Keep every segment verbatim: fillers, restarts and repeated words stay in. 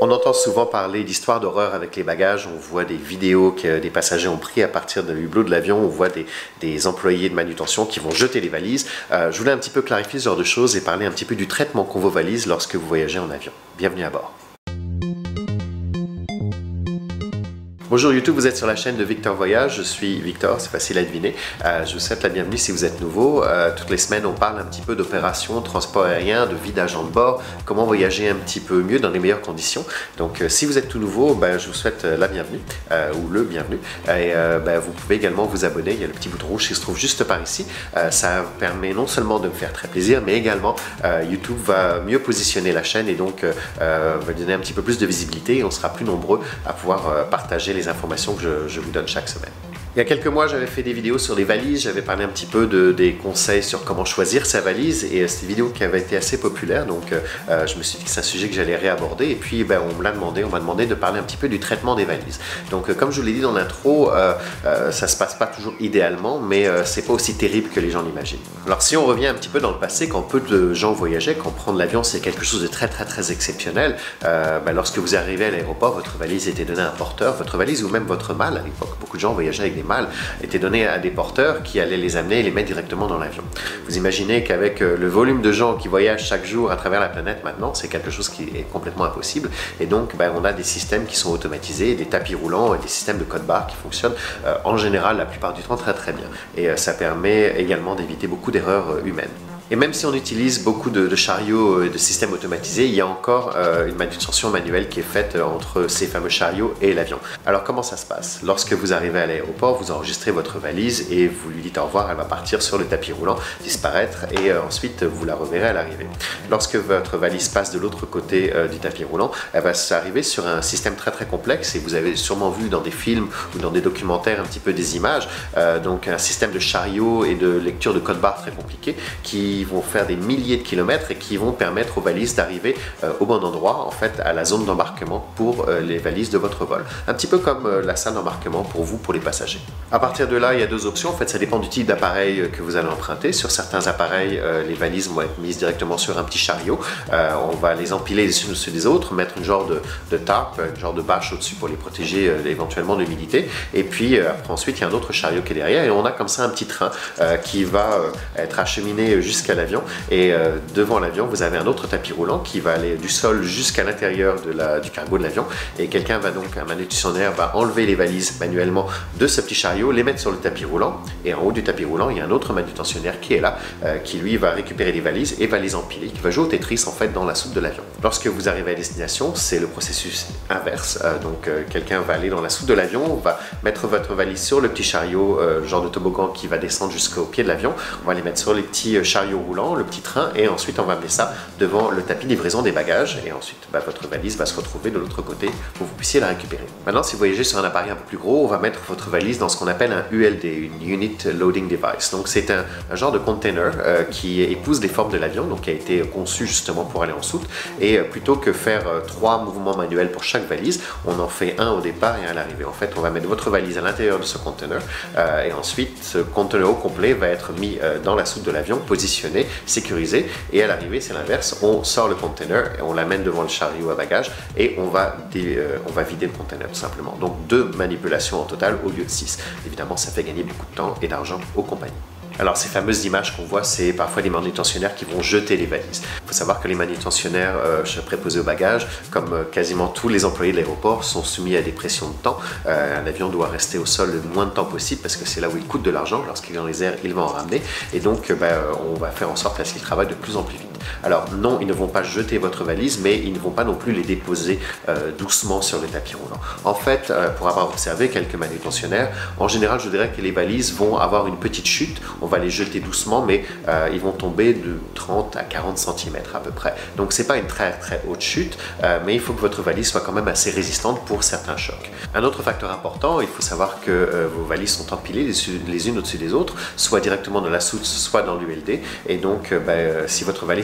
On entend souvent parler d'histoires d'horreur avec les bagages, on voit des vidéos que des passagers ont pris à partir de l'hublot de l'avion, on voit des, des employés de manutention qui vont jeter les valises. Euh, je voulais un petit peu clarifier ce genre de choses et parler un petit peu du traitement qu'ont vos valises lorsque vous voyagez en avion. Bienvenue à bord. Bonjour YouTube, vous êtes sur la chaîne de Victor Voyage, je suis Victor, c'est facile à deviner. Euh, je vous souhaite la bienvenue si vous êtes nouveau. Euh, toutes les semaines on parle un petit peu d'opérations, transport aérien, de vie d'agent de bord, comment voyager un petit peu mieux dans les meilleures conditions. Donc euh, si vous êtes tout nouveau, ben, je vous souhaite la bienvenue, euh, ou le bienvenu. Et euh, ben, vous pouvez également vous abonner, il y a le petit bouton rouge qui se trouve juste par ici. Euh, ça permet non seulement de me faire très plaisir, mais également euh, YouTube va mieux positionner la chaîne et donc euh, va donner un petit peu plus de visibilité et on sera plus nombreux à pouvoir euh, partager les les informations que je, je vous donne chaque semaine. Il y a quelques mois, j'avais fait des vidéos sur les valises, j'avais parlé un petit peu de, des conseils sur comment choisir sa valise et c'est des vidéos qui avaient été assez populaires, donc euh, je me suis dit que c'est un sujet que j'allais réaborder et puis ben, on me l'a demandé, on m'a demandé de parler un petit peu du traitement des valises. Donc euh, comme je vous l'ai dit dans l'intro, euh, euh, ça se passe pas toujours idéalement, mais euh, c'est pas aussi terrible que les gens l'imaginent. Alors si on revient un petit peu dans le passé, quand peu de gens voyageaient, quand prendre l'avion c'est quelque chose de très très très exceptionnel, euh, ben, lorsque vous arrivez à l'aéroport, votre valise était donnée à un porteur, votre valise ou même votre malle à l'époque, beaucoup de gens voyageaient avec des malles, étaient donnés à des porteurs qui allaient les amener et les mettre directement dans l'avion. Vous imaginez qu'avec le volume de gens qui voyagent chaque jour à travers la planète maintenant, c'est quelque chose qui est complètement impossible et donc ben, on a des systèmes qui sont automatisés, des tapis roulants et des systèmes de code barre qui fonctionnent euh, en général la plupart du temps très très bien et euh, ça permet également d'éviter beaucoup d'erreurs euh, humaines. Et même si on utilise beaucoup de, de chariots et de systèmes automatisés, il y a encore euh, une manutention manuelle qui est faite entre ces fameux chariots et l'avion. Alors comment ça se passe? Lorsque vous arrivez à l'aéroport, vous enregistrez votre valise et vous lui dites au revoir, elle va partir sur le tapis roulant, disparaître et euh, ensuite vous la reverrez à l'arrivée. Lorsque votre valise passe de l'autre côté euh, du tapis roulant, elle va s'arriver sur un système très très complexe et vous avez sûrement vu dans des films ou dans des documentaires un petit peu des images, euh, donc un système de chariot et de lecture de code barre très compliqué qui vont faire des milliers de kilomètres et qui vont permettre aux valises d'arriver euh, au bon endroit, en fait, à la zone d'embarquement pour euh, les valises de votre vol. Un petit peu comme euh, la salle d'embarquement pour vous, pour les passagers. À partir de là, il y a deux options. En fait, ça dépend du type d'appareil que vous allez emprunter. Sur certains appareils, euh, les valises vont être mises directement sur un petit chariot. Euh, on va les empiler les unes au-dessus des autres, mettre une genre de, de tarp, une genre de bâche au-dessus pour les protéger euh, éventuellement de l'humidité. Et puis, euh, après, ensuite, il y a un autre chariot qui est derrière et on a comme ça un petit train euh, qui va euh, être acheminé jusqu'à l'avion et euh, devant l'avion vous avez un autre tapis roulant qui va aller du sol jusqu'à l'intérieur de la, du cargo de l'avion et quelqu'un va donc, un manutentionnaire va enlever les valises manuellement de ce petit chariot, les mettre sur le tapis roulant et en haut du tapis roulant il y a un autre manutentionnaire qui est là euh, qui lui va récupérer les valises et va les empiler, qui va jouer au Tetris en fait dans la soute de l'avion. Lorsque vous arrivez à destination c'est le processus inverse, euh, donc euh, quelqu'un va aller dans la soute de l'avion, va mettre votre valise sur le petit chariot euh, genre de toboggan qui va descendre jusqu'au pied de l'avion, on va les mettre sur les petits euh, chariots roulants, le petit train et ensuite on va amener ça devant le tapis de livraison des bagages et ensuite bah, votre valise va se retrouver de l'autre côté pour que vous puissiez la récupérer. Maintenant si vous voyagez sur un appareil un peu plus gros, on va mettre votre valise dans ce qu'on appelle un U L D, une Unit Loading Device. Donc c'est un, un genre de container euh, qui épouse les formes de l'avion, donc qui a été conçu justement pour aller en soute et euh, plutôt que faire euh, trois mouvements manuels pour chaque valise, on en fait un au départ et un à l'arrivée. En fait on va mettre votre valise à l'intérieur de ce container euh, et ensuite ce container au complet va être mis euh, dans la soute de l'avion, positionné, sécurisé et à l'arrivée c'est l'inverse, on sort le container et on l'amène devant le chariot à bagages et on va, dé, euh, on va vider le container tout simplement. Donc deux manipulations en total au lieu de six. Évidemment ça fait gagner beaucoup de temps et d'argent aux compagnies. Alors ces fameuses images qu'on voit, c'est parfois des manutentionnaires qui vont jeter les valises. Il faut savoir que les manutentionnaires euh, préposés aux bagages, comme euh, quasiment tous les employés de l'aéroport, sont soumis à des pressions de temps. Euh, un avion doit rester au sol le moins de temps possible parce que c'est là où il coûte de l'argent. Lorsqu'il est dans les airs, il va en ramener. Et donc, euh, ben, on va faire en sorte à ce qu'il travaille de plus en plus vite. Alors non, ils ne vont pas jeter votre valise, mais ils ne vont pas non plus les déposer euh, doucement sur le tapis roulant. En fait, euh, pour avoir observé quelques manutentionnaires, en général, je dirais que les valises vont avoir une petite chute. On va les jeter doucement, mais euh, ils vont tomber de trente à quarante centimètres à peu près. Donc c'est pas une très très haute chute, euh, mais il faut que votre valise soit quand même assez résistante pour certains chocs. Un autre facteur important, il faut savoir que euh, vos valises sont empilées les, les unes au-dessus des autres, soit directement dans la soute, soit dans l'U L D. Et donc, euh, ben, si votre valise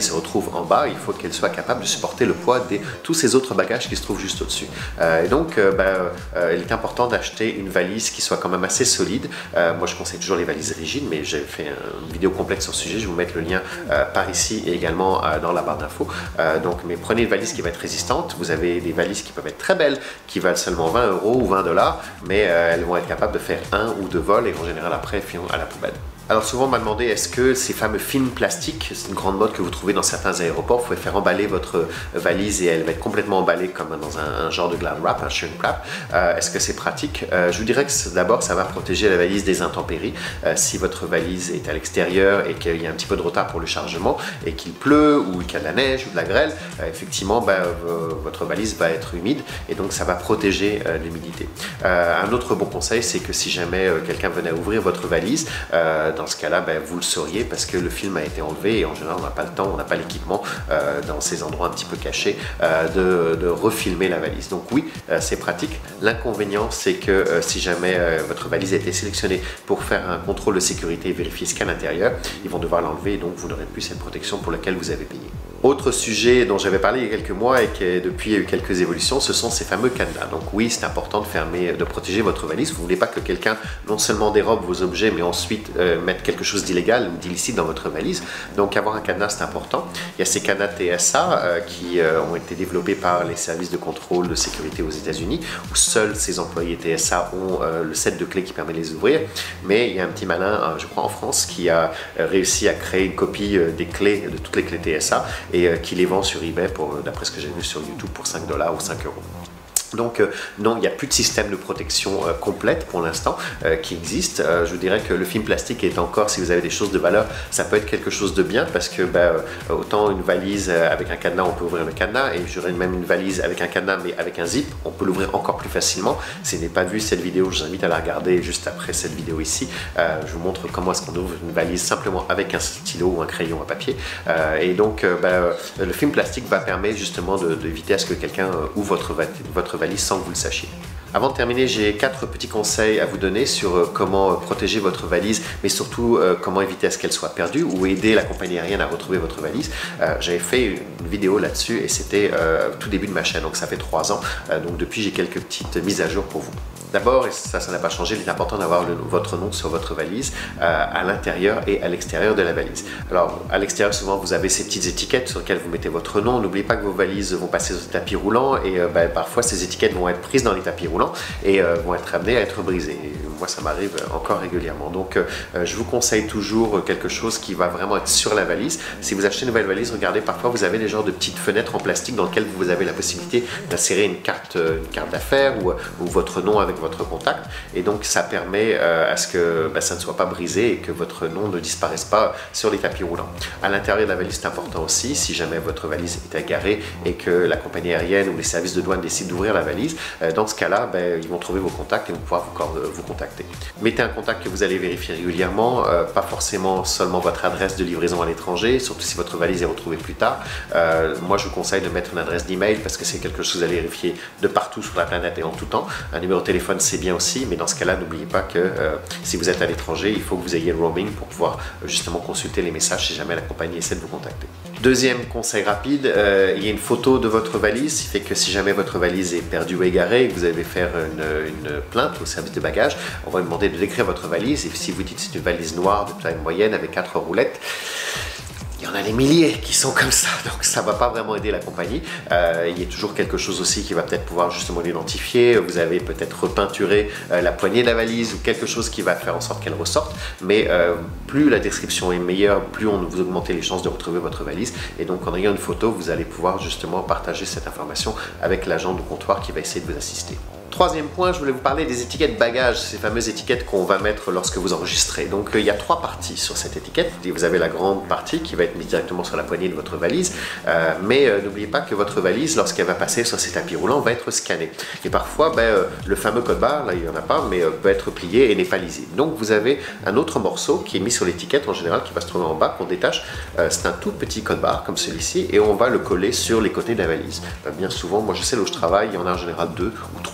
se retrouve en bas, il faut qu'elle soit capable de supporter le poids de tous ces autres bagages qui se trouvent juste au-dessus. Euh, et donc, euh, ben, euh, il est important d'acheter une valise qui soit quand même assez solide. Euh, moi, je conseille toujours les valises rigides, mais j'ai fait une vidéo complète sur ce sujet. Je vais vous mettre le lien euh, par ici et également euh, dans la barre d'infos. Euh, donc, mais prenez une valise qui va être résistante. Vous avez des valises qui peuvent être très belles, qui valent seulement vingt euros ou vingt dollars, mais euh, elles vont être capables de faire un ou deux vols et en général après, finiront à la poubelle. Alors souvent on m'a demandé est-ce que ces fameux films plastiques, c'est une grande mode que vous trouvez dans certains aéroports, vous pouvez faire emballer votre valise et elle va être complètement emballée comme dans un, un genre de glad wrap, un shrink wrap. Euh, est-ce que c'est pratique? euh, Je vous dirais que d'abord ça va protéger la valise des intempéries. Euh, si votre valise est à l'extérieur et qu'il y a un petit peu de retard pour le chargement et qu'il pleut ou qu'il y a de la neige ou de la grêle, euh, effectivement ben, euh, votre valise va être humide et donc ça va protéger euh, l'humidité. Euh, un autre bon conseil, c'est que si jamais euh, quelqu'un venait à ouvrir votre valise, euh, dans ce cas-là, ben, vous le sauriez parce que le film a été enlevé et en général, on n'a pas le temps, on n'a pas l'équipement euh, dans ces endroits un petit peu cachés euh, de, de refilmer la valise. Donc oui, euh, c'est pratique. L'inconvénient, c'est que euh, si jamais euh, votre valise a été sélectionnée pour faire un contrôle de sécurité et vérifier ce qu'il y a à l'intérieur, ils vont devoir l'enlever et donc vous n'aurez plus cette protection pour laquelle vous avez payé. Autre sujet dont j'avais parlé il y a quelques mois et qui depuis il y a eu quelques évolutions, ce sont ces fameux cadenas. Donc oui, c'est important de fermer, de protéger votre valise. Vous ne voulez pas que quelqu'un non seulement dérobe vos objets, mais ensuite euh, mette quelque chose d'illégal ou d'illicite dans votre valise. Donc avoir un cadenas, c'est important. Il y a ces cadenas T S A euh, qui euh, ont été développés par les services de contrôle de sécurité aux États-Unis, où seuls ces employés T S A ont euh, le set de clés qui permet de les ouvrir. Mais il y a un petit malin, euh, je crois en France, qui a euh, réussi à créer une copie euh, des clés, de toutes les clés T S A, et euh, qui les vend sur eBay, pour, d'après ce que j'ai vu sur YouTube, pour cinq dollars ou cinq euros. Donc euh, non, il n'y a plus de système de protection euh, complète pour l'instant euh, qui existe. Euh, je vous dirais que le film plastique est encore, si vous avez des choses de valeur, ça peut être quelque chose de bien parce que ben, euh, autant une valise euh, avec un cadenas, on peut ouvrir le cadenas, et j'aurais même une valise avec un cadenas mais avec un zip, on peut l'ouvrir encore plus facilement. Si vous n'avez pas vu cette vidéo, je vous invite à la regarder juste après cette vidéo ici. Euh, je vous montre comment est-ce qu'on ouvre une valise simplement avec un stylo ou un crayon à papier. Euh, et donc euh, ben, euh, le film plastique va permettre justement d'éviter à ce que quelqu'un euh, ouvre votre, votre valise sans que vous le sachiez. Avant de terminer, j'ai quatre petits conseils à vous donner sur comment protéger votre valise, mais surtout euh, comment éviter à ce qu'elle soit perdue ou aider la compagnie aérienne à retrouver votre valise. Euh, J'avais fait une vidéo là-dessus et c'était euh, tout début de ma chaîne, donc ça fait trois ans. Euh, donc depuis, j'ai quelques petites mises à jour pour vous. D'abord, et ça, ça n'a pas changé, il est important d'avoir votre nom sur votre valise euh, à l'intérieur et à l'extérieur de la valise. Alors, à l'extérieur, souvent, vous avez ces petites étiquettes sur lesquelles vous mettez votre nom. N'oubliez pas que vos valises vont passer sur le tapis roulant et euh, ben, parfois, ces étiquettes vont être prises dans les tapis roulants et euh, vont être amenées à être brisées. Et moi, ça m'arrive encore régulièrement. Donc, euh, je vous conseille toujours quelque chose qui va vraiment être sur la valise. Si vous achetez une nouvelle valise, regardez, parfois, vous avez des genres de petites fenêtres en plastique dans lesquelles vous avez la possibilité d'insérer une carte, une carte d'affaires ou, ou votre nom avec votre contact, et donc ça permet euh, à ce que ben, ça ne soit pas brisé et que votre nom ne disparaisse pas sur les tapis roulants. À l'intérieur de la valise, c'est important aussi, si jamais votre valise est agarrée et que la compagnie aérienne ou les services de douane décident d'ouvrir la valise, euh, dans ce cas-là, ben, ils vont trouver vos contacts et vont pouvoir vous, vous contacter. Mettez un contact que vous allez vérifier régulièrement, euh, pas forcément seulement votre adresse de livraison à l'étranger, surtout si votre valise est retrouvée plus tard. Euh, moi, je vous conseille de mettre une adresse d'email parce que c'est quelque chose que vous allez vérifier de partout sur la planète et en tout temps. Un numéro de téléphone, c'est bien aussi, mais dans ce cas-là, n'oubliez pas que euh, si vous êtes à l'étranger, il faut que vous ayez le roaming pour pouvoir euh, justement consulter les messages si jamais la compagnie essaie de vous contacter. Deuxième conseil rapide, euh, il y a une photo de votre valise, ce qui fait que si jamais votre valise est perdue ou égarée et que vous allez faire une, une plainte au service de bagages, on va vous demander de décrire votre valise, et si vous dites que c'est une valise noire de taille moyenne avec quatre roulettes, il y en a des milliers qui sont comme ça, donc ça ne va pas vraiment aider la compagnie. Euh, il y a toujours quelque chose aussi qui va peut-être pouvoir justement l'identifier. Vous avez peut-être repeinturé euh, la poignée de la valise ou quelque chose qui va faire en sorte qu'elle ressorte. Mais euh, plus la description est meilleure, plus on vous augmentez les chances de retrouver votre valise. Et donc en ayant une photo, vous allez pouvoir justement partager cette information avec l'agent de comptoir qui va essayer de vous assister. Troisième point, je voulais vous parler des étiquettes bagages, ces fameuses étiquettes qu'on va mettre lorsque vous enregistrez. Donc il y a trois parties sur cette étiquette. Vous avez la grande partie qui va être mise directement sur la poignée de votre valise, euh, mais euh, n'oubliez pas que votre valise, lorsqu'elle va passer sur ces tapis roulants, va être scannée. Et parfois, ben, euh, le fameux code barre, là il n'y en a pas, mais euh, peut être plié et n'est pas lisible. Donc vous avez un autre morceau qui est mis sur l'étiquette en général, qui va se trouver en bas, qu'on détache. Euh, C'est un tout petit code barre comme celui-ci, et on va le coller sur les côtés de la valise. Ben, bien souvent, moi je sais là où je travaille, il y en a en général deux ou trois.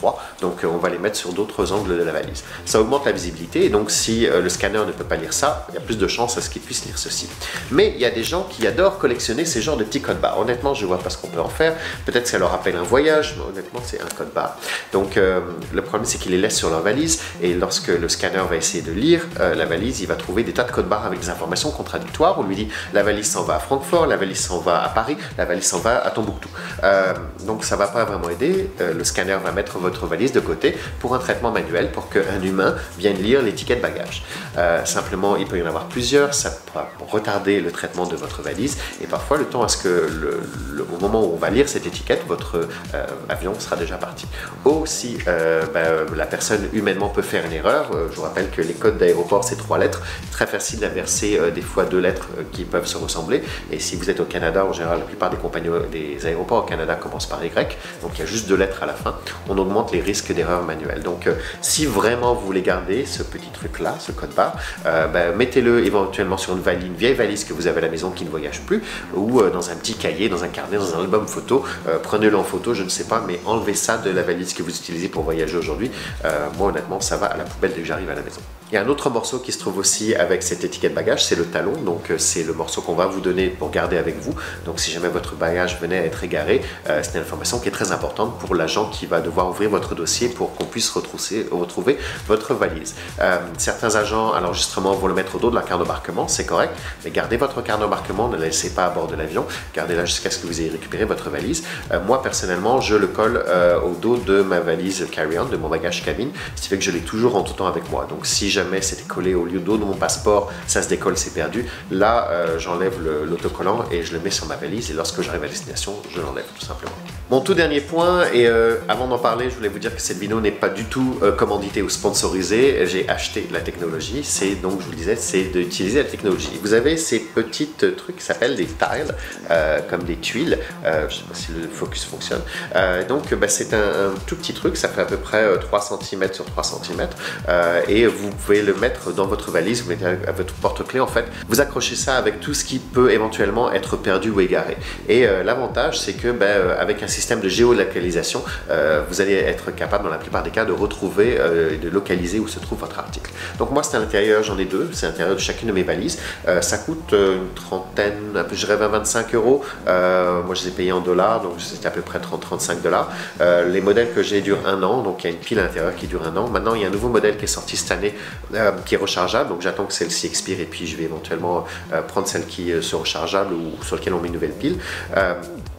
donc on va les mettre sur d'autres angles de la valise. Ça augmente la visibilité et donc si le scanner ne peut pas lire ça, il y a plus de chances à ce qu'il puisse lire ceci. Mais il y a des gens qui adorent collectionner ces genres de petits codes barres. Honnêtement, je ne vois pas ce qu'on peut en faire. Peut-être que ça leur rappelle un voyage, mais honnêtement, c'est un code barre. Donc euh, le problème, c'est qu'ils les laissent sur leur valise et lorsque le scanner va essayer de lire euh, la valise, il va trouver des tas de codes barres avec des informations contradictoires. On lui dit la valise s'en va à Francfort, la valise s'en va à Paris, la valise s'en va à Tombouctou. Euh, donc ça ne va pas vraiment aider. Euh, le scanner va mettre votre valise de côté pour un traitement manuel pour qu'un humain vienne lire l'étiquette bagage. Euh, simplement, il peut y en avoir plusieurs, ça pourra retarder le traitement de votre valise et parfois le temps à ce que le, le, au moment où on va lire cette étiquette, votre euh, avion sera déjà parti. Aussi, euh, ben, la personne humainement peut faire une erreur. Euh, je vous rappelle que les codes d'aéroport, c'est trois lettres. Très facile d'inverser euh, des fois deux lettres euh, qui peuvent se ressembler. Et si vous êtes au Canada, en général, la plupart des compagnies, des aéroports au Canada commencent par Y. Donc il y a juste deux lettres à la fin. On augmente les risques d'erreur manuelle. Donc euh, si vraiment vous voulez garder ce petit truc-là, ce code barre, euh, ben, mettez-le éventuellement sur une valise, une vieille valise que vous avez à la maison qui ne voyage plus, ou euh, dans un petit cahier, dans un carnet, dans un album photo. Euh, Prenez-le en photo, je ne sais pas, mais enlevez ça de la valise que vous utilisez pour voyager aujourd'hui. Euh, moi, honnêtement, ça va à la poubelle dès que j'arrive à la maison. Il y a un autre morceau qui se trouve aussi avec cette étiquette bagage, c'est le talon. Donc, euh, c'est le morceau qu'on va vous donner pour garder avec vous. Donc, si jamais votre bagage venait à être égaré, euh, c'est une information qui est très importante pour l'agent qui va devoir ouvrir votre dossier pour qu'on puisse retrousser, retrouver votre valise. Euh, certains agents à l'enregistrement vont le mettre au dos de la carte d'embarquement, c'est correct, mais gardez votre carte d'embarquement, ne la laissez pas à bord de l'avion, gardez-la jusqu'à ce que vous ayez récupéré votre valise. Euh, moi, personnellement, je le colle euh, au dos de ma valise carry-on, de mon bagage cabine, ce qui fait que je l'ai toujours en tout temps avec moi. Donc, si jamais c'était collé au lieu dos de mon passeport, ça se décolle, c'est perdu. Là, euh, j'enlève l'autocollant et je le mets sur ma valise et lorsque j'arrive à destination, je l'enlève tout simplement. Mon tout dernier point, et euh, avant d'en parler, je voulais vous dire que cette vidéo n'est pas du tout euh, commanditée ou sponsorisée. J'ai acheté la technologie, c'est donc, je vous le disais, c'est d'utiliser la technologie. Vous avez ces petites trucs qui s'appellent des tiles, euh, comme des tuiles. Euh, je ne sais pas si le focus fonctionne. Euh, donc, bah, c'est un, un tout petit truc, ça fait à peu près trois centimètres sur trois centimètres. Euh, et vous pouvez le mettre dans votre valise, vous mettez à votre porte-clés en fait. Vous accrochez ça avec tout ce qui peut éventuellement être perdu ou égaré. Et euh, l'avantage, c'est que bah, euh, avec un système de géolocalisation, euh, vous allez être capable dans la plupart des cas de retrouver euh, et de localiser où se trouve votre article. Donc moi, c'est à l'intérieur, j'en ai deux, c'est à l'intérieur de chacune de mes valises. Euh, ça coûte euh, une trentaine, un peu, je dirais vingt à vingt-cinq euros. Euh, moi, je les ai payés en dollars, donc c'était à peu près trente à trente-cinq dollars. Euh, les modèles que j'ai durent un an, donc il y a une pile à l'intérieur qui dure un an. Maintenant, il y a un nouveau modèle qui est sorti cette année, euh, qui est rechargeable, donc j'attends que celle-ci expire et puis je vais éventuellement euh, prendre celle qui euh, sera rechargeable ou sur laquelle on met une nouvelle pile. Euh,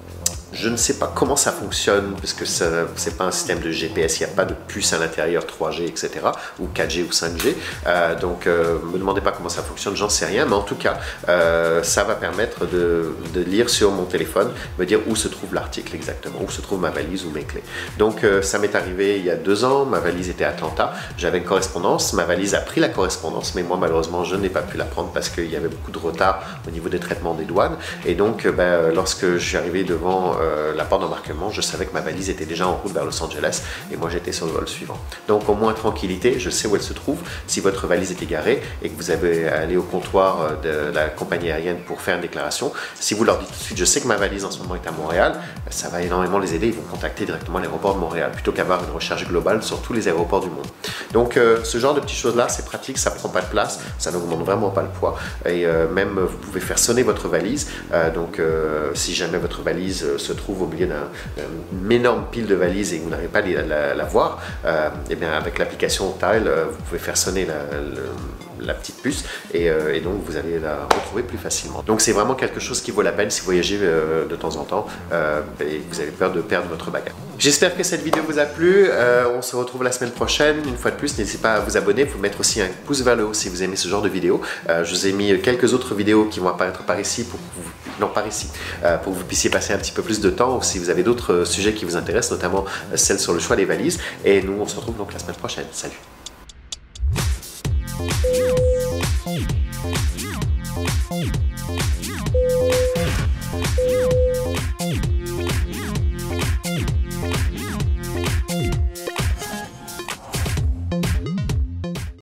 Je ne sais pas comment ça fonctionne, parce que ce n'est pas un système de G P S, il n'y a pas de puce à l'intérieur trois G, et cetera, ou quatre G ou cinq G. Euh, donc, euh, ne me demandez pas comment ça fonctionne, j'en sais rien, mais en tout cas, euh, ça va permettre de, de lire sur mon téléphone, me dire où se trouve l'article exactement, où se trouve ma valise ou mes clés. Donc, euh, ça m'est arrivé il y a deux ans, ma valise était à Atlanta, j'avais une correspondance, ma valise a pris la correspondance, mais moi, malheureusement, je n'ai pas pu la prendre parce qu'il y avait beaucoup de retard au niveau des traitements des douanes. Et donc, ben, lorsque je suis arrivé devant Euh, la porte d'embarquement, je savais que ma valise était déjà en route vers Los Angeles et moi j'étais sur le vol suivant. Donc au moins tranquillité, je sais où elle se trouve. Si votre valise est égarée et que vous avez à aller au comptoir de la compagnie aérienne pour faire une déclaration, si vous leur dites tout de suite, je sais que ma valise en ce moment est à Montréal, ça va énormément les aider. Ils vont contacter directement l'aéroport de Montréal plutôt qu'avoir une recherche globale sur tous les aéroports du monde. Donc euh, ce genre de petites choses-là, c'est pratique, ça ne prend pas de place, ça n'augmente vraiment pas le poids et euh, même vous pouvez faire sonner votre valise. Euh, donc euh, si jamais votre valise euh, se trouve au milieu d'une énorme pile de valises et que vous n'arrivez pas à la, la, la voir, euh, et bien avec l'application Tile, euh, vous pouvez faire sonner la, la, la petite puce et, euh, et donc vous allez la retrouver plus facilement. Donc c'est vraiment quelque chose qui vaut la peine si vous voyagez euh, de temps en temps euh, et que vous avez peur de perdre votre bagage. J'espère que cette vidéo vous a plu. Euh, on se retrouve la semaine prochaine. Une fois de plus, n'hésitez pas à vous abonner, vous mettre aussi un pouce vers le haut si vous aimez ce genre de vidéos. Euh, je vous ai mis quelques autres vidéos qui vont apparaître par ici pour que vous, non par ici, euh, pour que vous puissiez passer un petit peu plus de temps ou si vous avez d'autres sujets qui vous intéressent, notamment celle sur le choix des valises. Et nous, on se retrouve donc la semaine prochaine. Salut! Yeah.